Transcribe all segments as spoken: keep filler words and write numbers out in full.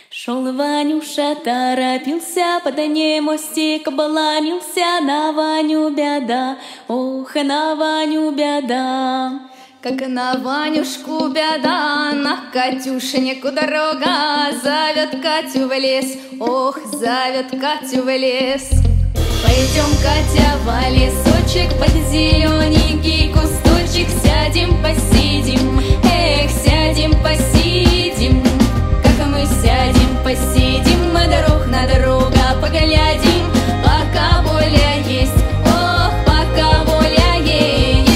Шел Ванюша, торопился, под ней мостик обломился, на Ваню беда, ох, на Ваню беда. Как на Ванюшку беда, на Катюшеньку дорога, зовет Катю в лес, ох, зовет Катю в лес. Пойдем, Катя, в лесочек, под зелененький кусточек, сядем, посидим, эх, сядем, посидим. Как мы сядем, посидим, мы дорог на друга поглядим, пока воля есть, ох, пока воля есть.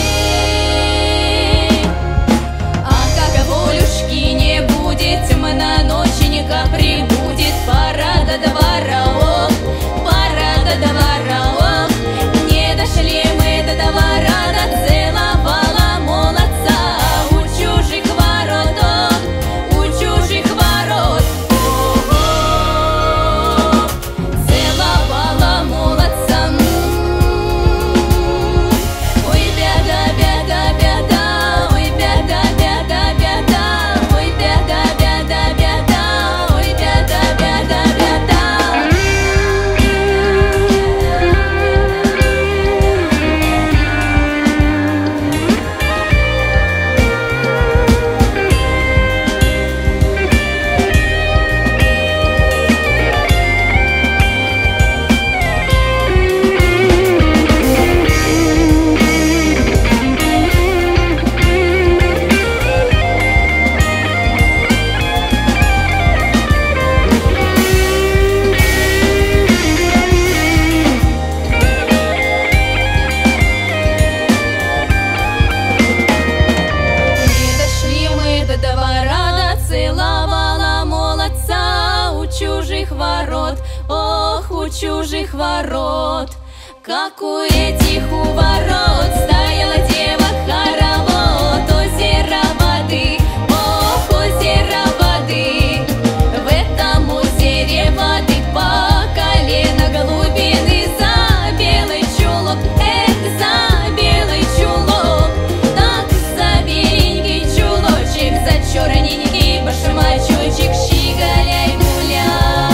А как волюшки не будет, темно ноченька прибудет, пора до двора, ох, пора до двора, ох. Не дошли мы до двора, нацеловала молодца у чужих ворот, ох, у чужих ворот. О-о-о, целовала молодца. Ой, беда, беда, беда, ой, беда, беда, беда, ой, беда, беда, беда, ой, беда, беда, беда. Не дошли мы до двора, доцеловала молодца у чужих ворот, ох, у чужих ворот. Как у этих у ворот стояла дева хоровод, озеро воды, ох, озеро воды. В этом озере воды по колено глубины, за белый чулок, эх, за белый чулок. Так за беленький чулочек, за черненький башмачочек, щеголяй гуляй.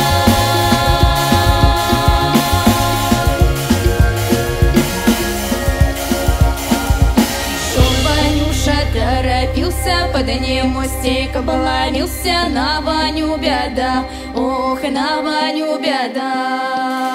Шел Ванюша, торопился, под ним мостик обломился, на Ваню беда, ох, на Ваню беда.